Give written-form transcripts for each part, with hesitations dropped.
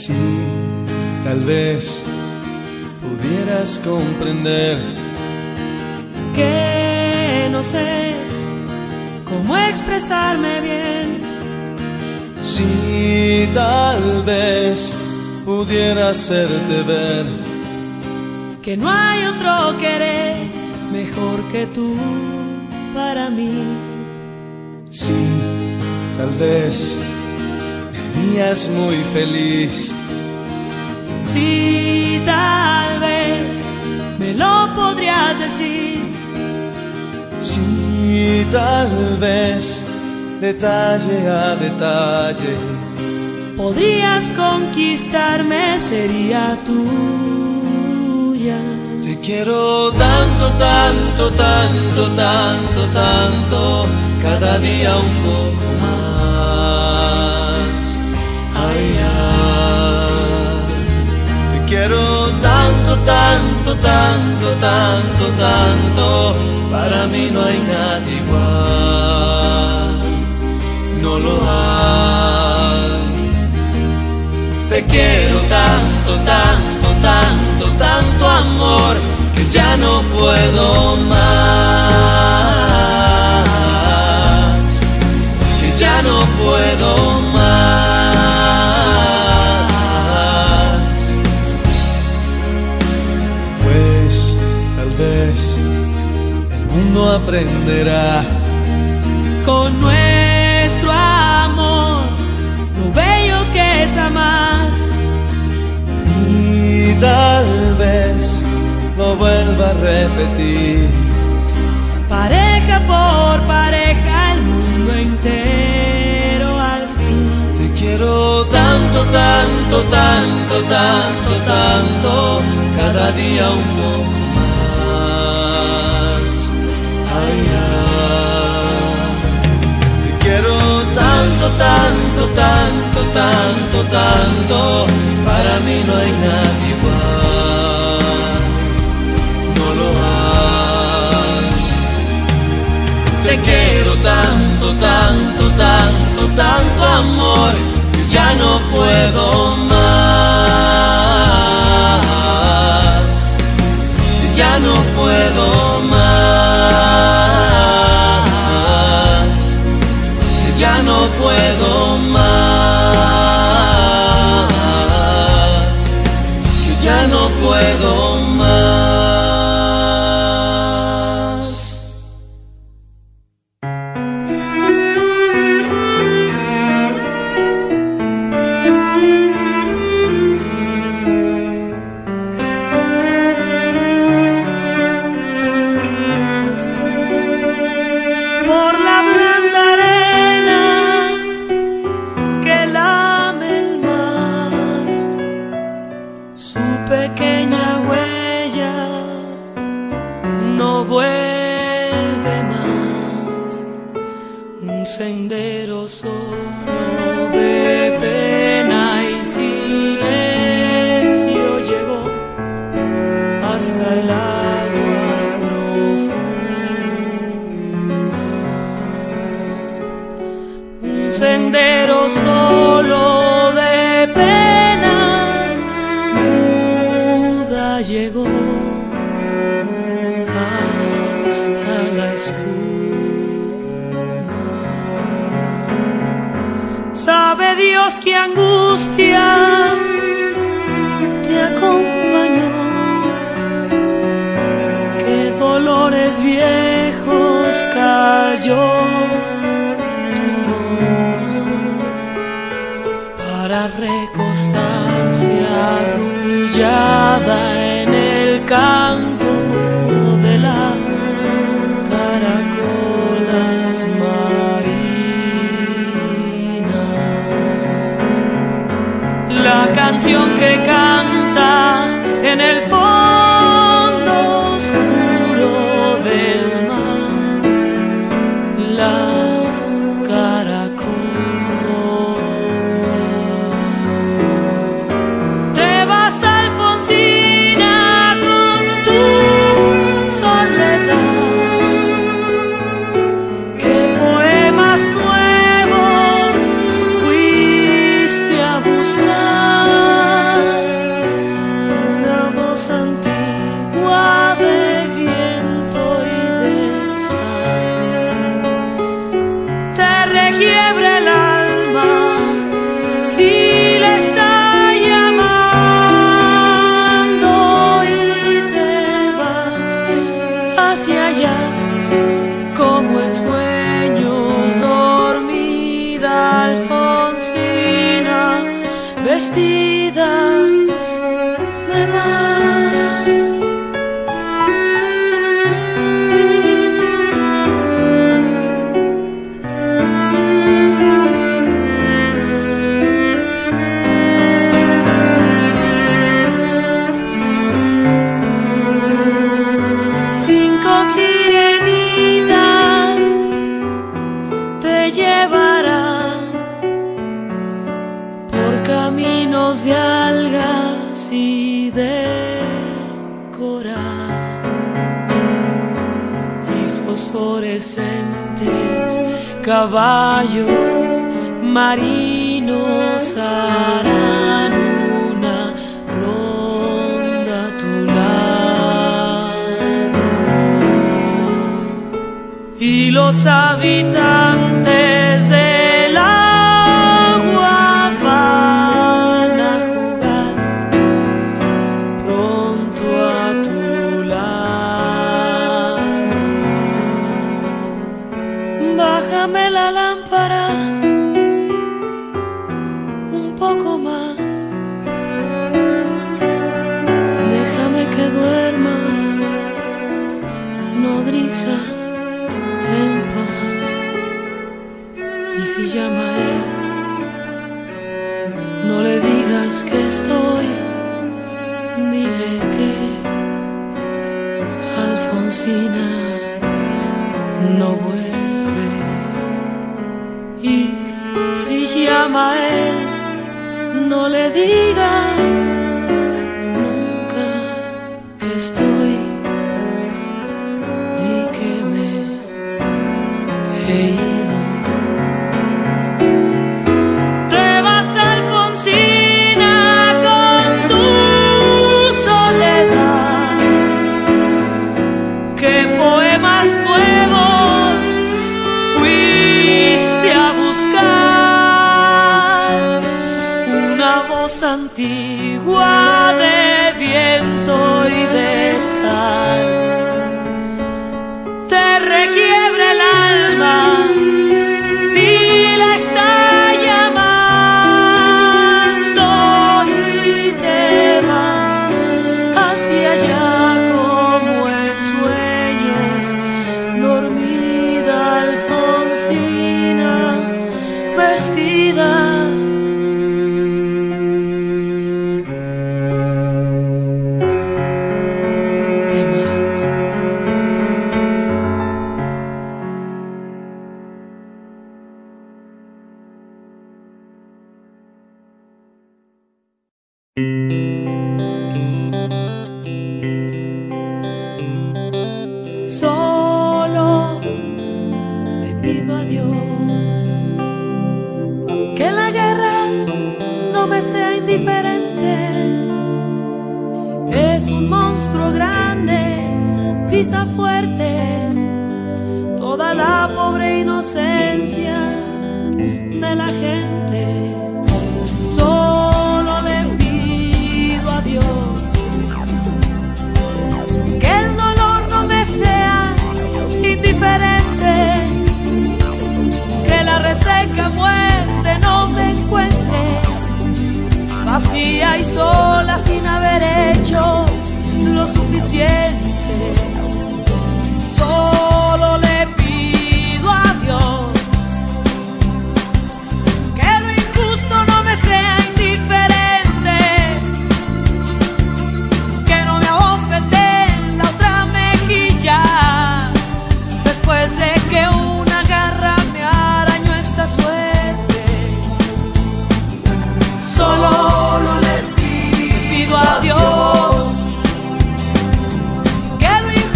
Si tal vez pudieras comprender que no sé cómo expresarme bien. Si tal vez pudiera hacerte ver que no hay otro querer mejor que tú para mí. Si tal vez me harías muy feliz. Si tal vez me lo podrías decir. Si tal vez detalle a detalle podrías conquistarme, sería tuya. Te quiero tanto, tanto, tanto, tanto, tanto, cada día un poco más. Ay, ay. Te quiero tanto, tanto, tanto, tanto, tanto, para mí no hay nada igual, no lo hay. Te quiero tanto, tanto, tanto, tanto amor, que ya no puedo más, que ya no puedo más. Pues tal vez el mundo aprenderá con nuestro amor lo bello que es amar. Y tal vez lo vuelva a repetir, pareja por pareja, el mundo entero al fin. Te quiero tanto, tanto, tanto, tanto, tanto, cada día un poco más. Ay, ay. Te quiero tanto, tanto, tanto, tanto, tanto, para mí no hay nada igual, no lo hay. Te quiero tanto, tanto, tanto, tanto amor, que ya no puedo más, que ya no puedo más, que ya no puedo más, que ya no puedo más. Por la blanda arena que lame el mar, su pequeña huella no vuelve más. Un sendero solo de pena y silencio llegó hasta el agua profunda. Un sendero solo de pena muda llegó hasta la espuma. Sabe Dios qué angustia te acompañó, qué dolores viejos cayó tu voz para recostarse arrullada en el canto de las caracolas marinas. La canción que canta en el fondo oscuro del mar, la caracola. Te vas, Alfonsina, con tu soledad. ¿Qué poemas nuevos fuiste a buscar? hacia allá, como en sueños dormida Alfonsina, vestida de mar. De algas y de coral y fosforescentes caballos marinos harán una ronda a tu lado, y los habitantes del agua van a jugar pronto a tu lado. Bájame la lámpara un poco más, déjame que duerma nodriza en paz. Y si llama a él, no le digas que estoy, dile que Alfonsina no vuelve. Y si llama a él, no le digas nunca que estoy, di que me he ido. Te vas, Alfonsina, con tu soledad. ¿Qué poemas nuevos fuiste a buscar? Una voz antigua de viento y de sal te requiebra el alma y la está llamando, y te vas hacia allá como en sueños, dormida Alfonsina, vestida de mar. Solo le pido a Dios que la guerra no me sea indiferente. Es un monstruo grande, pisa fuerte toda la pobre inocencia de la gente. Solo le pido a Dios que el dolor no me sea indiferente, que la reseca muerte no me encuentre vacía y sola sin haber hecho lo suficiente. Solo le pido a Dios que lo injusto no me sea indiferente, que no me abofete en la otra mejilla después de que una garra me arañó esta suerte. Solo le pido a Dios que lo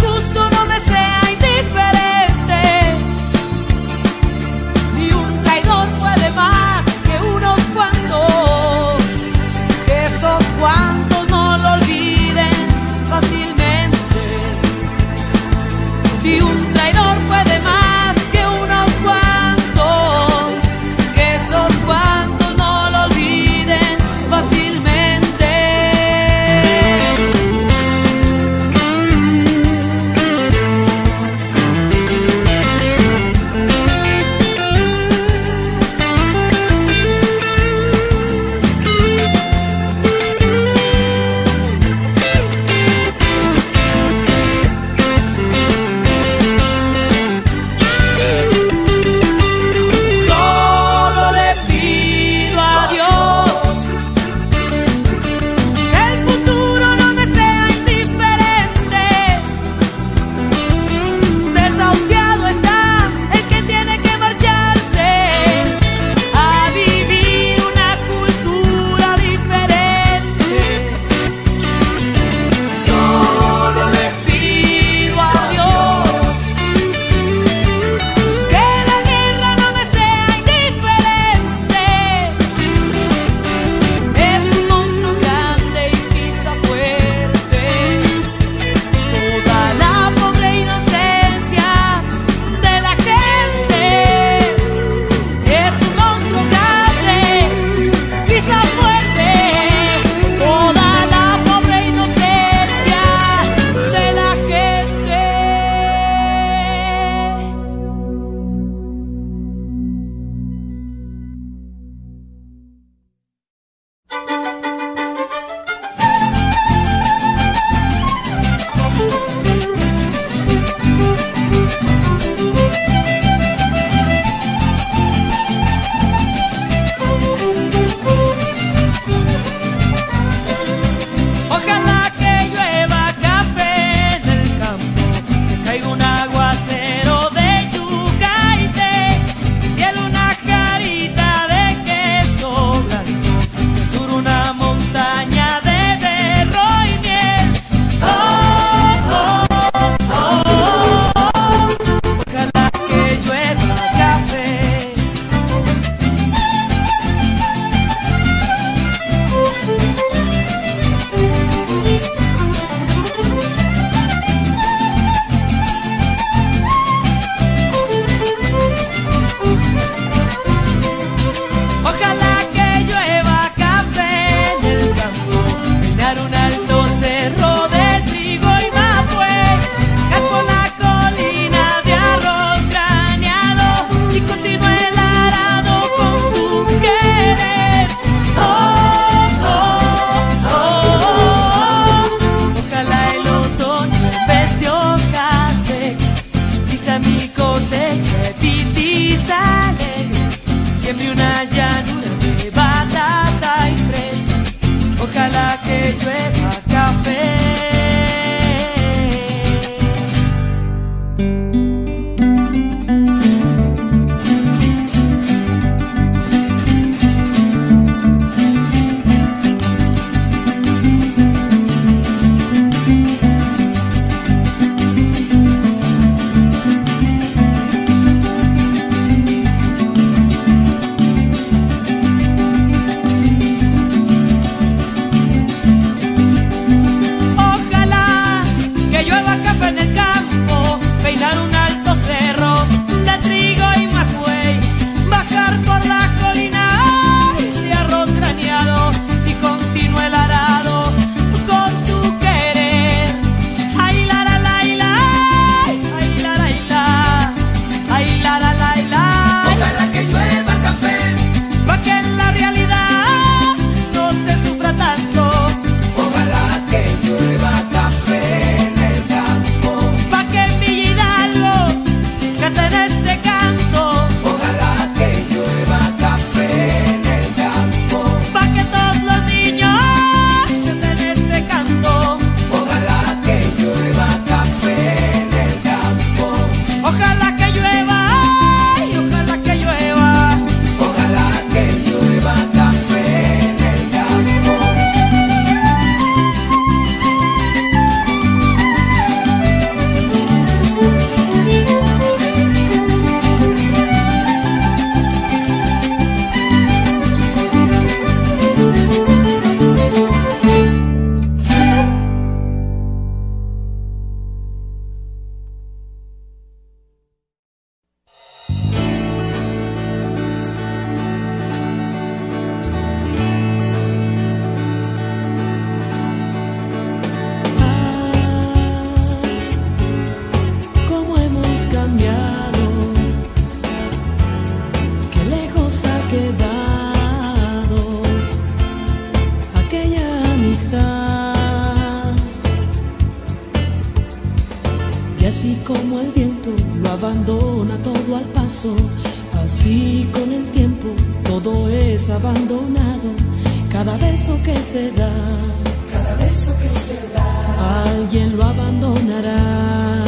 así como el viento lo abandona todo al paso, así con el tiempo todo es abandonado. Cada beso que se da, cada beso que se da, alguien lo abandonará.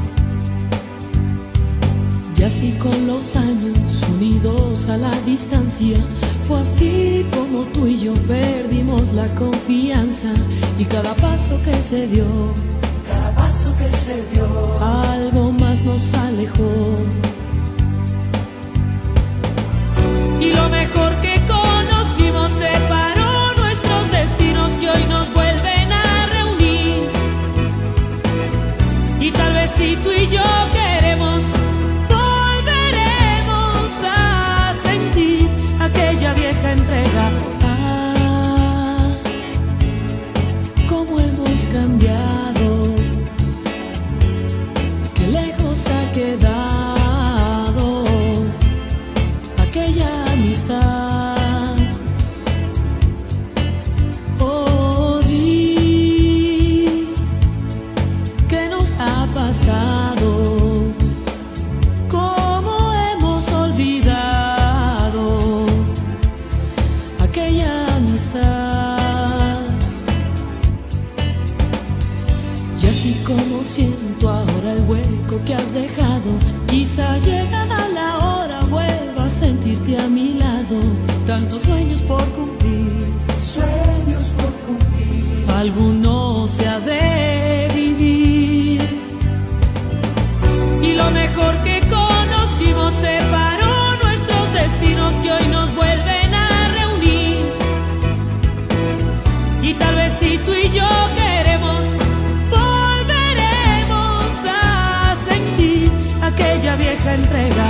Y así con los años unidos a la distancia, fue así como tú y yo perdimos la confianza. Y cada paso que se dio, cada paso que se dio, algo más nos alejó. Y lo mejor que conocimos separó nuestros destinos que hoy nos vuelven a reunir. Y tal vez si tú y yo queremos, volveremos a sentir aquella vieja entrega. Ah, cómo hemos cambiado, qué lejos ha quedado aquella amistad. Oh, di, ¿qué nos ha pasado? ¿Cómo hemos olvidado aquella amistad? Y así como siento ahora el hueco que has dejado, quizá llegada la hora vuelva a sentirte a mi lado. Tantos sueños por cumplir, sueños por cumplir, alguno se ha de vivir. Y lo mejor que conocimos separó nuestros destinos que hoy nos vuelven a reunir. Y tal vez si tú y yo queremos, volveremos a sentir aquella vieja entrega.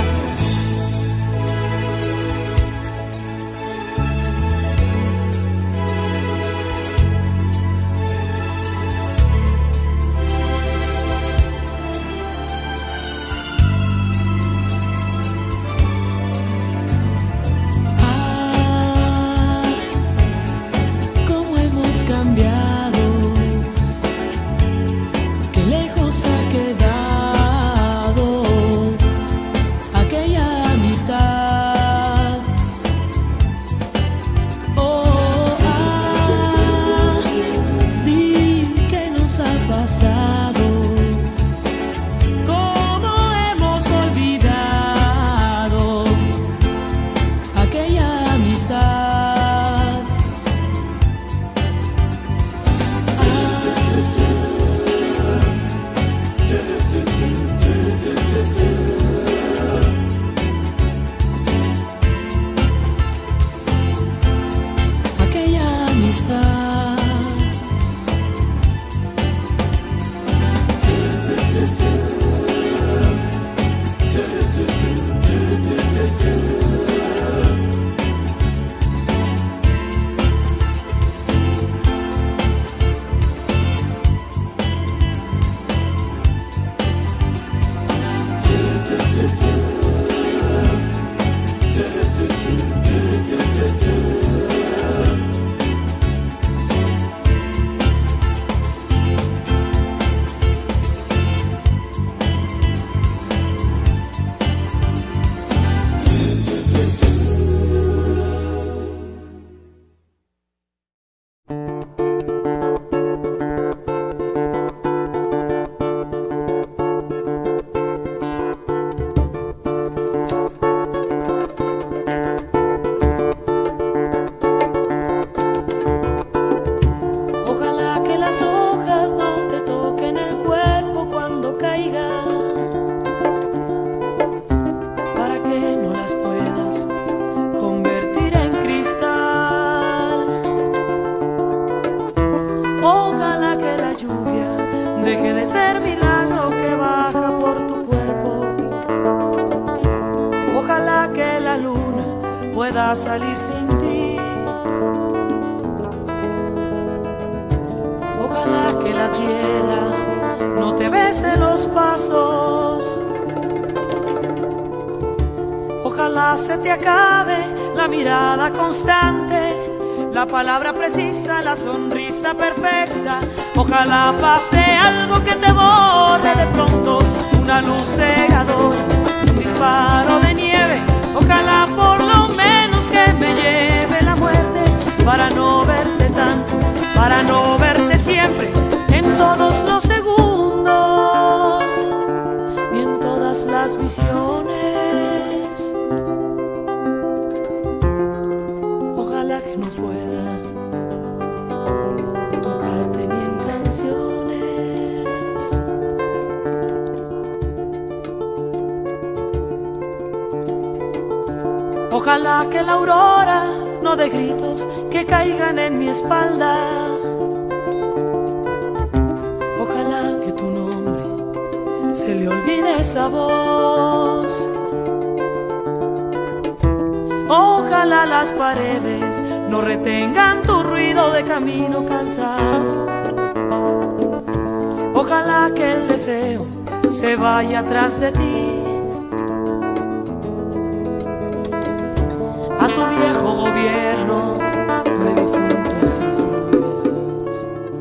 Pueda salir sin ti. Ojalá que la tierra no te bese los pasos. Ojalá se te acabe la mirada constante, la palabra precisa, la sonrisa perfecta. Ojalá pase algo que te borre de pronto, una luz cegadora, un disparo de nieve. Ojalá por lo menos que me lleve la muerte, para no verte tanto, para no verte siempre, en todos los segundos, ni en todas las visiones. Ojalá que no pueda tocarte ni en canciones. Ojalá que la aurora no dé gritos que caigan en mi espalda. Ojalá que tu nombre se le olvide esa voz. Ojalá las paredes no retengan tu ruido de camino cansado. Ojalá que el deseo se vaya atrás de ti, a tu viejo gobierno de difuntos y flores.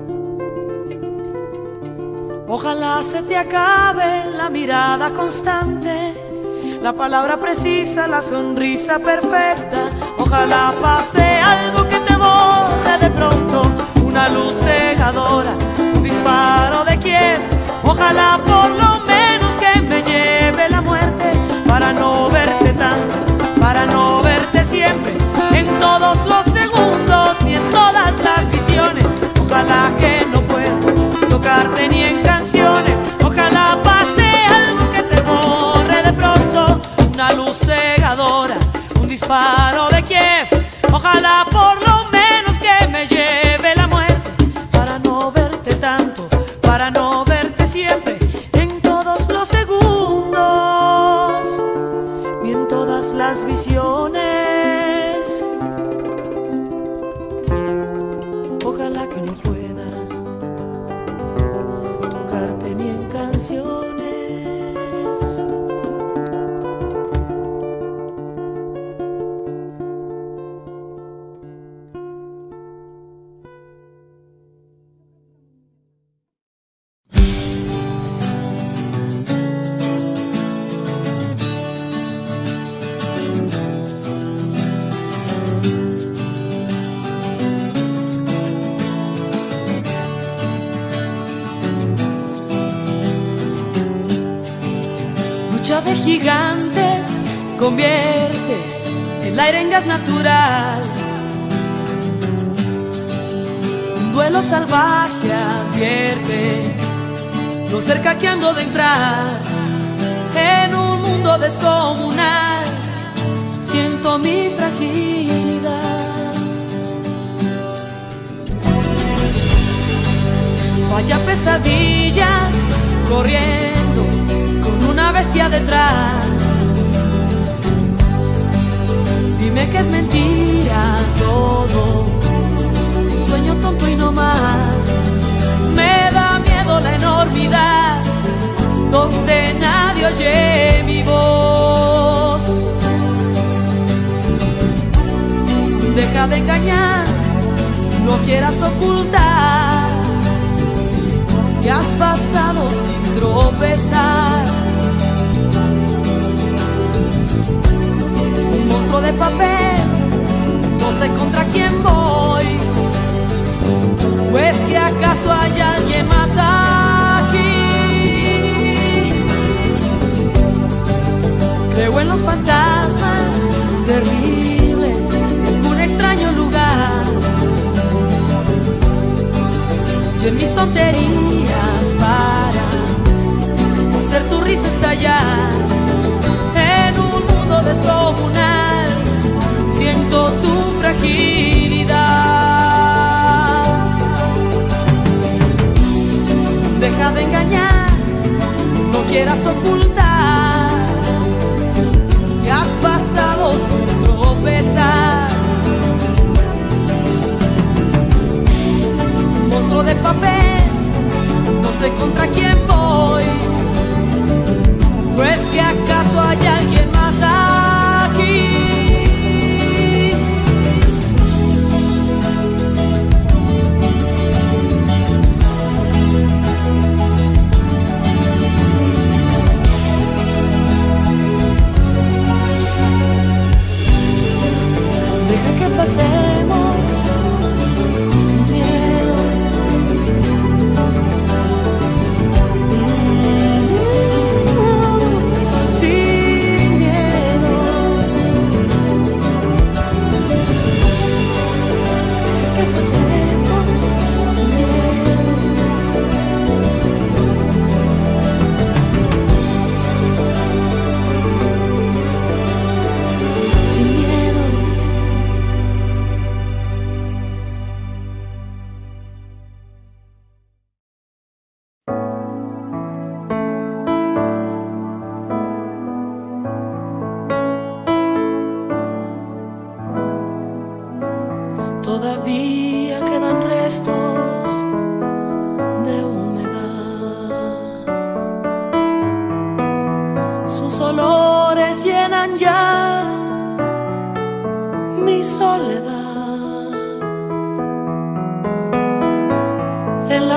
Ojalá se te acabe la mirada constante, la palabra precisa, la sonrisa perfecta. Ojalá pase algo que te borre de pronto, una luz cegadora, un disparo de quiebre. Ojalá por lo menos que me lleve la muerte, para no verte tanto, para no verte siempre, en todos los segundos ni en todas las visiones. Ojalá que no pueda tocarte ni en canciones. Ojalá pase algo que te borre de pronto, una luz cegadora, un disparo de Kiev. Ojalá por lo menos que me lleve la muerte, para no verte tanto, para no verte siempre, en todos los segundos, ni en todas las visiones. Ojalá que no pueda tocarte ni en canciones. Lucha de gigantes convierte el aire en gas natural. Un duelo salvaje advierte lo cerca que ando de entrar en un mundo descomunal. Siento mi fragilidad. Vaya pesadilla corriendo con una bestia detrás. Dime que es mentira todo, un sueño tonto y no más. Me da miedo la enormidad donde nadie oye mi voz. Deja de engañar, no quieras ocultar que has pasado sin tropezar. Un monstruo de papel, no sé contra quién voy. ¿O es que acaso hay alguien más aquí? Creo en los fantasmas terribles en un extraño lugar, y en mis tonterías para hacer tu risa estallar. En un mundo descomunal siento tu fragilidad. Deja de engañar, no quieras ocultar que has pasado sin tropezar. Un monstruo de papel, no sé contra quién voy. ¿O es que acaso hay alguien más aquí?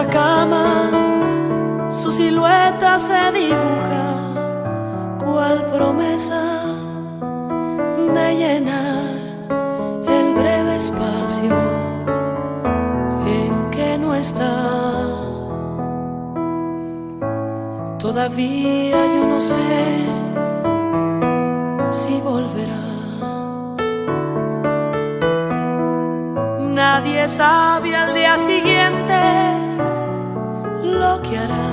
cama, su silueta se dibuja, cual promesa de llenar el breve espacio en que no está. Todavía yo no sé si volverá. Nadie sabe al día siguiente lo que hará.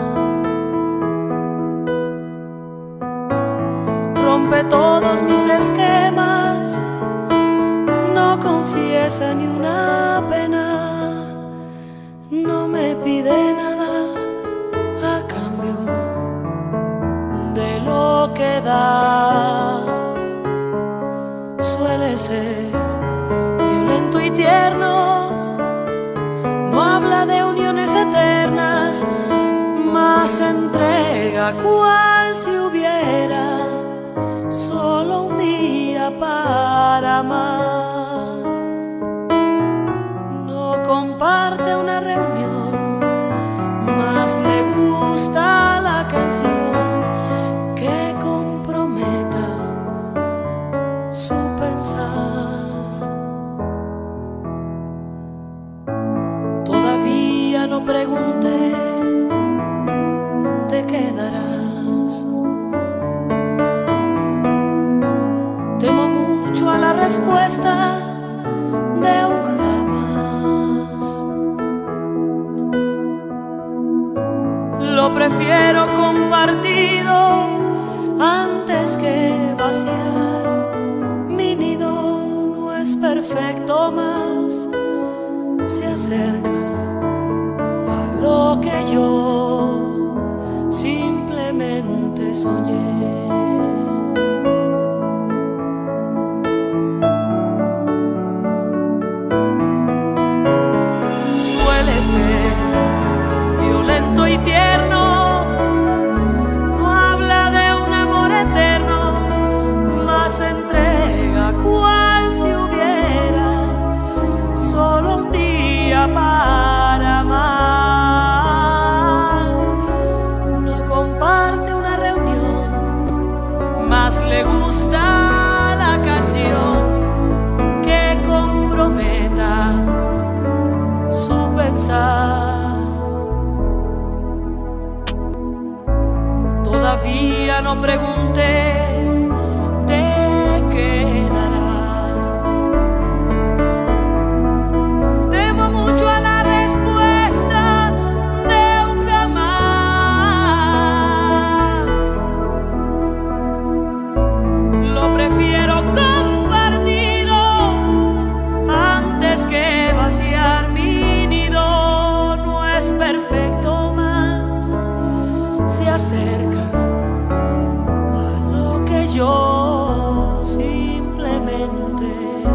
Rompe todos mis esquemas, no confiesa ni una pena, no me pide nada a cambio de lo que da. Suele ser violento y tierno, no habla de uniones eternas, mas entrega cual si hubiera solo un día para amar. No comparte una reunión, mas le gusta la canción que comprometa su pensar. Todavía no pregunté, te quedarás. Temo mucho a la respuesta de un jamás. Lo prefiero compartido antes que vaciar. Mi nido no es perfecto, más se acerca a lo que yo simplemente soñé. Violento y tierno, no habla de un amor eterno, mas entrega cual si hubiera solo un día para amar. No comparte una reunión, mas le gusta la canción que comprometa su pensar. Todavía no pregunté, te quedarás. Temo mucho a la respuesta de un jamás. Lo prefiero compartido antes que vaciar. Mi nido no es perfecto, más se acerca yo simplemente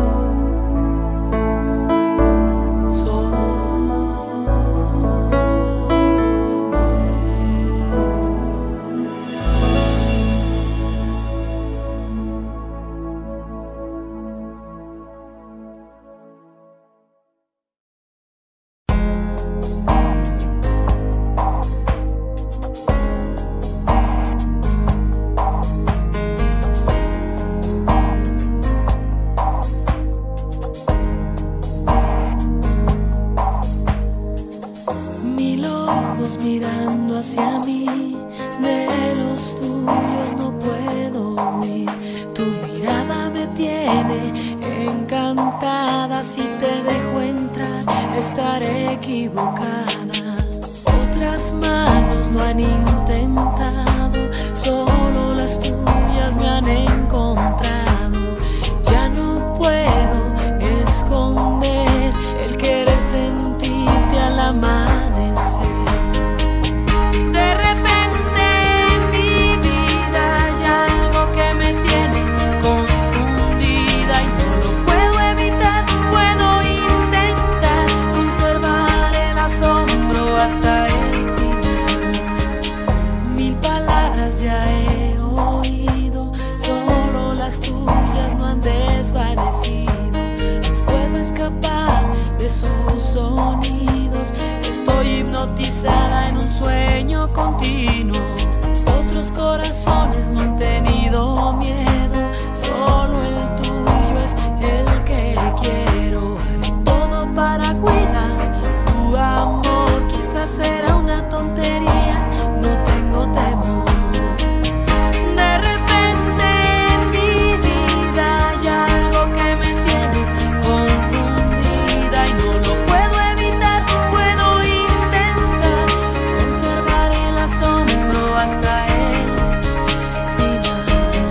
mirando hacia mí, de los tuyos no puedo huir. Tu mirada me tiene encantada, si te dejo entrar estaré equivocada. Otras manos lo han intentado, solo las tuyas me han encontrado. Ya no puedo esconder el querer sentirte al amanecer. Hasta el final. hipnotizada en un sueño continuo. Otros corazones no han tenido miedo, solo el tuyo es el que quiero. Haré todo para cuidar tu amor. Quizás será una tontería, no tengo temor. De repente en mi vida hay algo que me tiene confundida y no lo puedo evitar. Puedo intentar conservar el asombro hasta el final.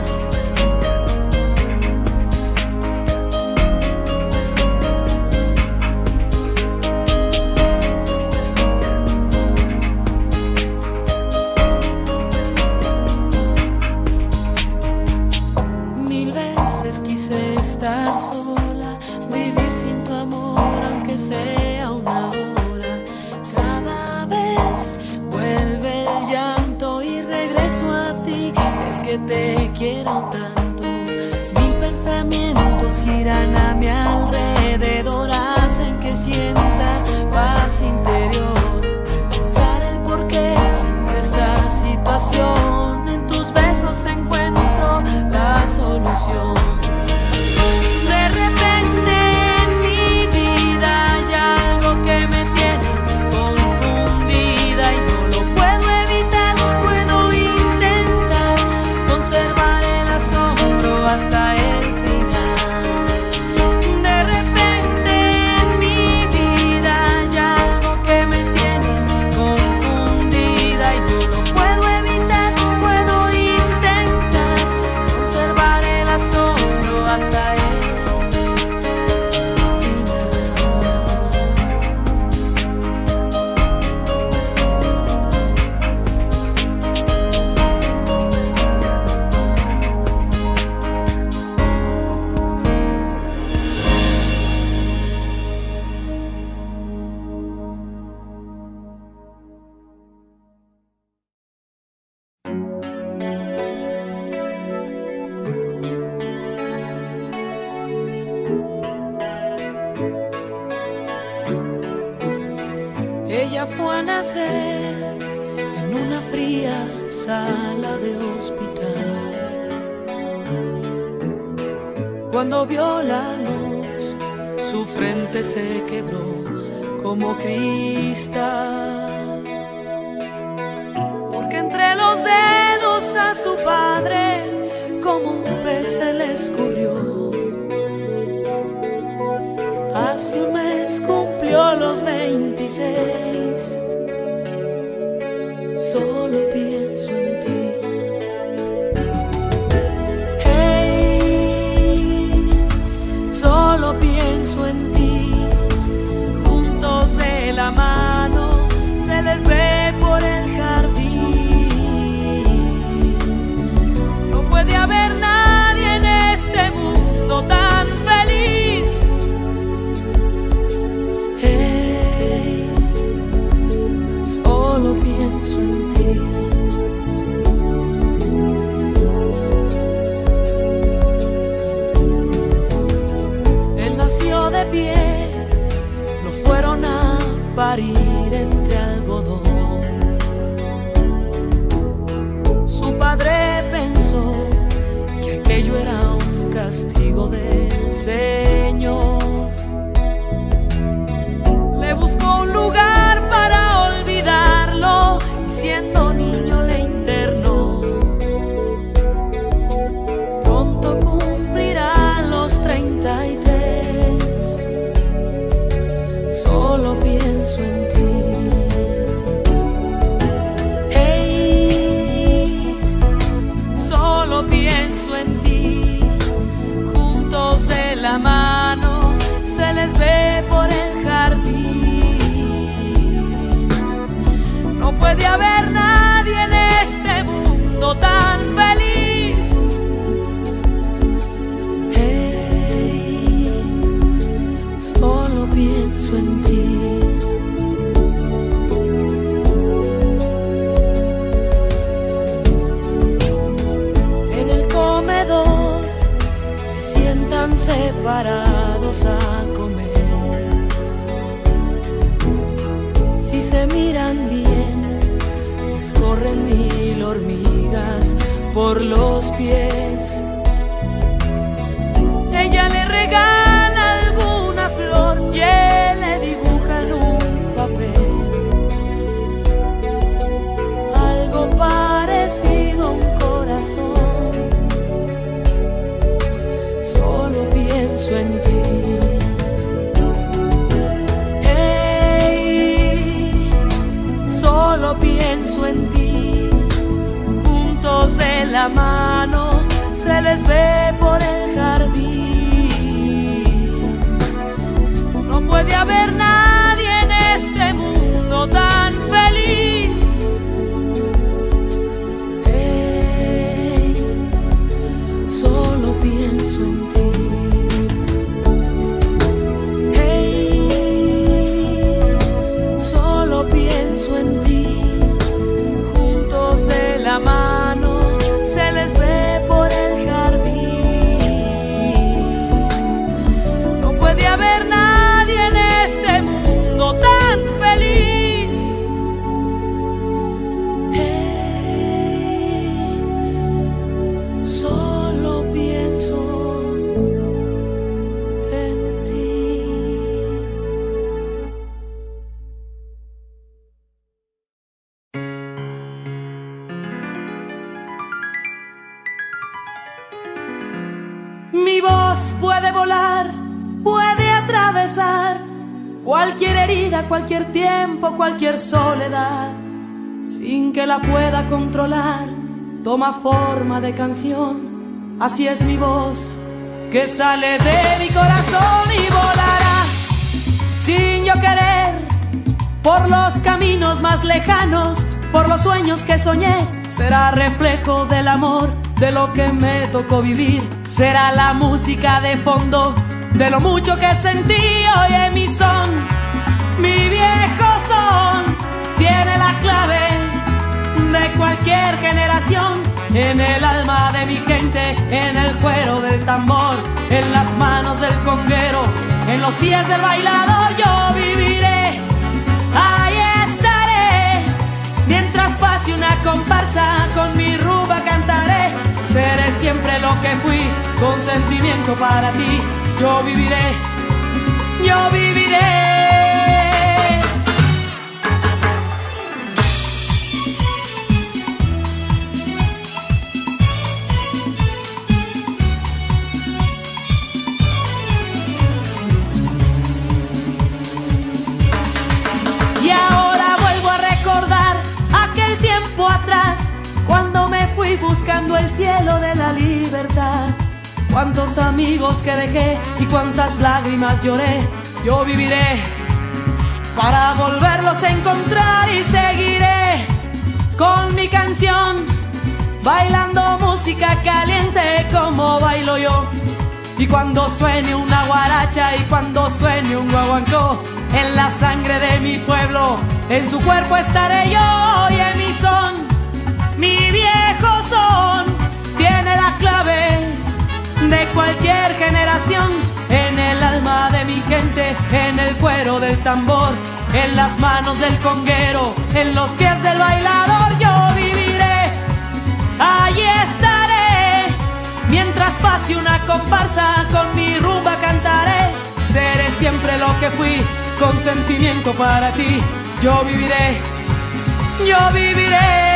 Mil veces quise estar sola, vivir sin tu amor aunque sea una hora. Cada vez vuelve el llanto y regreso a ti, es que te quiero tanto. Mil pensamientos giran a mi alrededor, hacen que sienta paz interior. Al pensar el porqué de esta situación, en tus besos encuentro la solución. De repente en mi vida hay algo que me tiene confundida y no lo puedo evitar. Puedo intentar conservar el asombro hasta el final. De repente en mi vida hay algo que me tiene confundida y no lo puedo evitar. Puedo intentar conservar el asombro hasta el final. Ella fue a nacer en una fría sala de hospital. Cuando vio la luz, su frente se quebró como cristal. Porque entre los dedos a su padre, como un pez se le escurrió. Hace un mes cumplió los 26. Solo pienso en ti. Hey, solo pienso en ti. Juntos de la mano se les ve por el jardín. No puede haber nadie en este mundo tan feliz. Hey, solo pienso en ti. Él nació de pie, lo fueron a parir entre algodón. Su padre pensó que aquello era un castigo del Señor. Le buscó un lugar para olvidarlo y siendo niño le internó. Pronto cumplirá los 33. Solo pienso en ti. Hey, solo pienso en ti. Juntos de la mano se les ve por el jardín. No puede haber nadie en este mundo tan feliz. Hey, solo pienso en ti. En el comedor se sientan separados a comer. Si se miran hormigas por los pies. Ella le regala alguna flor y él le dibuja en un papel algo parecido a un corazón. Solo pienso en ti. Solo pienso en ti, juntos de la mano se les ve por el jardín. No puede haber nadie en este mundo tan feliz. Solo pienso en ti. Solo pienso en ti. La mano se les ve por el jardín. No puede haber nadie en este mundo tan feliz. Solo pienso en ti. Mi voz puede volar, puede atravesar cualquier herida, cualquier tiempo, cualquier soledad. Sin que la pueda controlar, toma forma de canción. Así es mi voz, que sale de mi corazón y volará sin yo querer por los caminos más lejanos, por los sueños que soñé. Será reflejo del amor, de lo que me tocó vivir. Será la música de fondo de lo mucho que sentí. Oye mi son, mi viejo son, tiene la clave de cualquier generación. En el alma de mi gente, en el cuero del tambor, en las manos del conguero, en los pies del bailador. Yo viviré, ahí estaré, mientras pase una comparsa, con mi rumba cantaré. Seré siempre lo que fui, con sentimiento para ti. Yo viviré, yo viviré. Y ahora vuelvo a recordar aquel tiempo atrás, cuando me fui buscando el cielo de la libertad. Cuántos amigos que dejé y cuántas lágrimas lloré. Yo viviré para volverlos a encontrar y seguiré con mi canción, bailando música caliente como bailo yo. Y cuando suene una guaracha y cuando suene un guaguancó, en la sangre de mi pueblo, en su cuerpo estaré yo. Y en mi son, mi viejo son, tiene la clave de cualquier generación. En el alma de mi gente, en el cuero del tambor, en las manos del conguero, en los pies del bailador. Yo viviré, allí estaré, mientras pase una comparsa, con mi rumba cantaré. Seré siempre lo que fui, con sentimiento para ti. Yo viviré, yo viviré.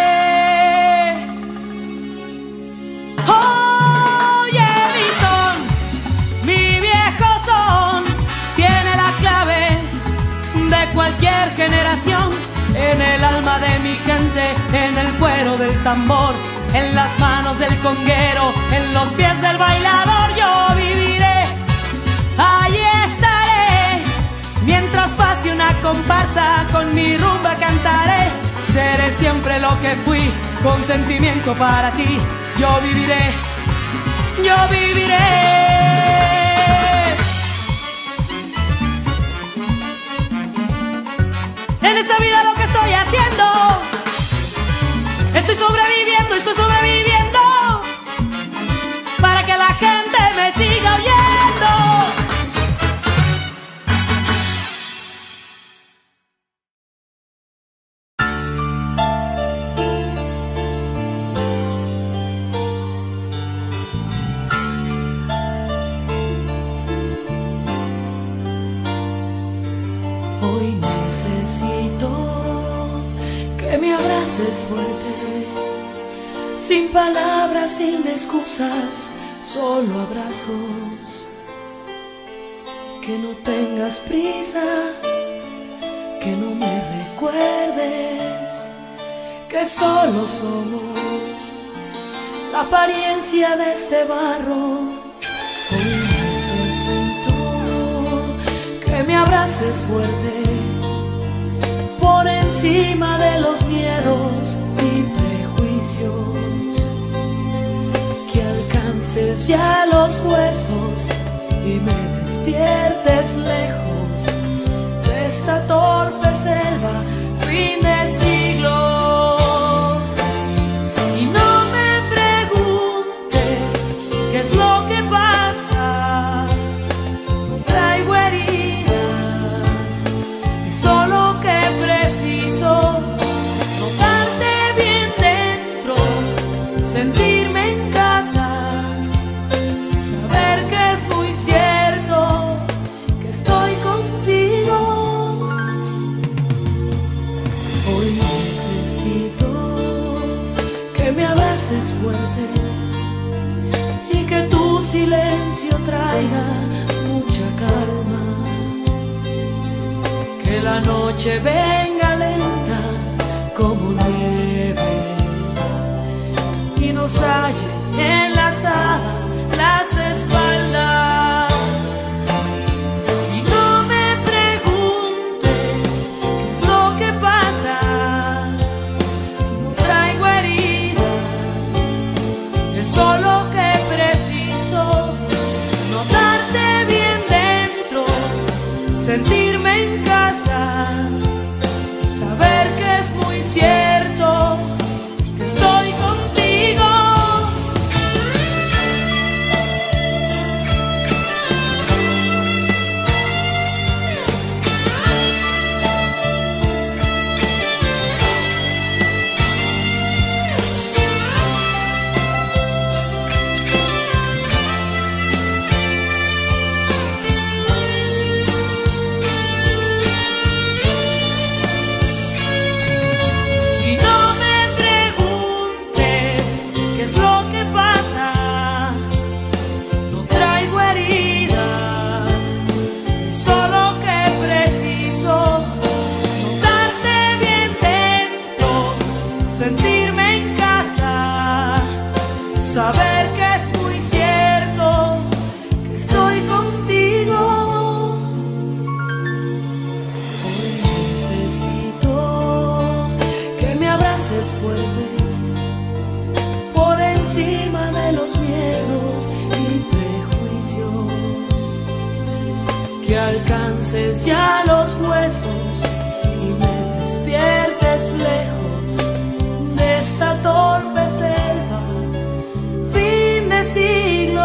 Oye mi son, mi viejo son, tiene la clave de cualquier generación. En el alma de mi gente, en el cuero del tambor, en las manos del conguero, en los pies del bailador. Yo viviré, allí estaré, mientras pase una comparsa, con mi rumba cantaré. Seré siempre lo que fui, con sentimiento para ti. Yo viviré, yo viviré. En esta vida lo que estoy haciendo, estoy sobreviviendo, para que la gente me siga oyendo. abraces fuerte, sin palabras, sin excusas, solo abrazos. Que no tengas prisa, que no me recuerdes que solo somos la apariencia de este barro. Hoy necesito que me abraces fuerte, por encima de los miedos y prejuicios, que alcances ya los huesos y me despiertes lejos de esta torpe selva, fin de siglo. Y no me preguntes qué es lo que pasa, no traigo heridas, es solo que preciso notarte bien dentro, sentirme en casa, saber que es muy cierto que estoy contigo. Hoy necesito que me abraces fuerte y que tu silencio traiga mucha calma, que la noche venga lenta como nieve y nos halle enlazadas las espaldas. Y no me preguntes qué es lo que pasa, no traigo heridas, es solo que preciso notarte bien dentro, sentirme en casa, saber que es muy cierto que estoy contigo. Y no me preguntes qué es lo que pasa, no traigo heridas, es solo que preciso notarte bien dentro, sentirme en casa, saber que es muy cierto que estoy contigo. Hoy necesito que me abraces fuerte, por encima de los miedos y prejuicios, que alcances ya los huesos y me despiertes lejos de esta torpe selva, fin de siglo.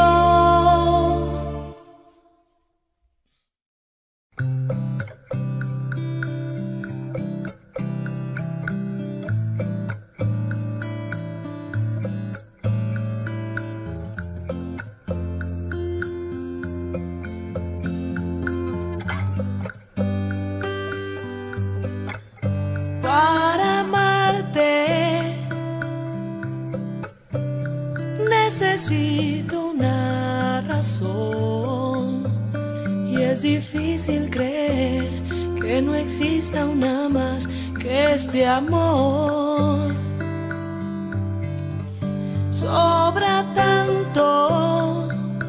Para amarte necesito una razón, y es difícil creer que no exista una más que este amor. Sobra tanto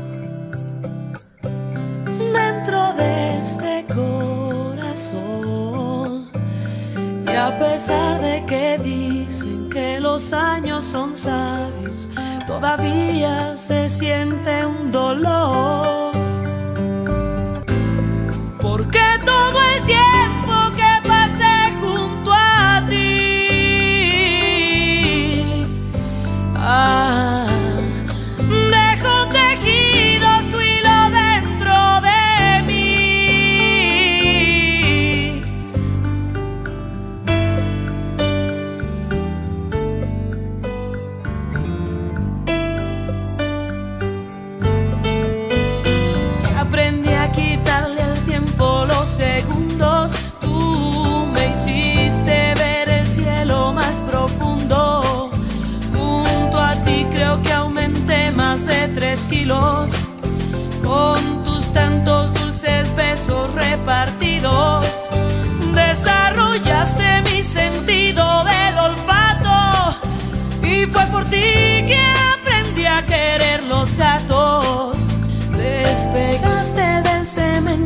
dentro de este corazón, y a pesar de que dicen que los años son sabios, todavía se siente un dolor. Porque todo el tiempo que pasé junto a ti, dejo tejido su hilo dentro de mí.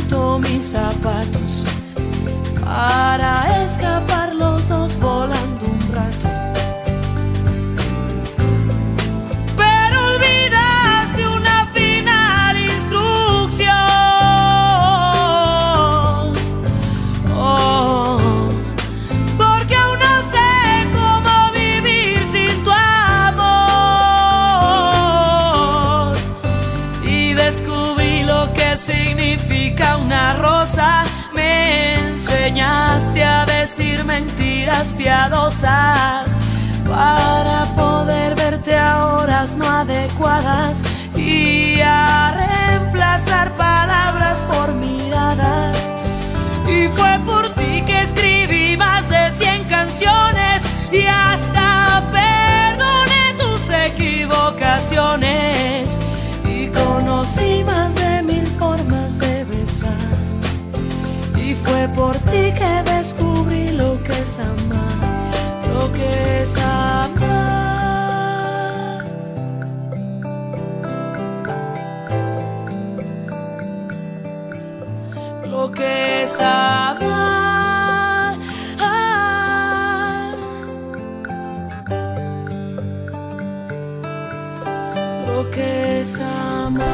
visto mis zapatos para escapar los dos volando un rato. Pero olvidaste una final instrucción. Oh, porque aún no sé cómo vivir sin tu amor. Y descubrí lo que significa una rosa. Me enseñaste a decir mentiras piadosas para poder verte a horas no adecuadas y a reemplazar palabras por miradas. Y fue por ti que escribí más de 100 canciones y hasta perdoné tus equivocaciones. Y conocí más de 1000 formas de besar. Y fue por ti que descubrí lo que es amar, lo que es amar. Lo que es amar. Lo que es amar.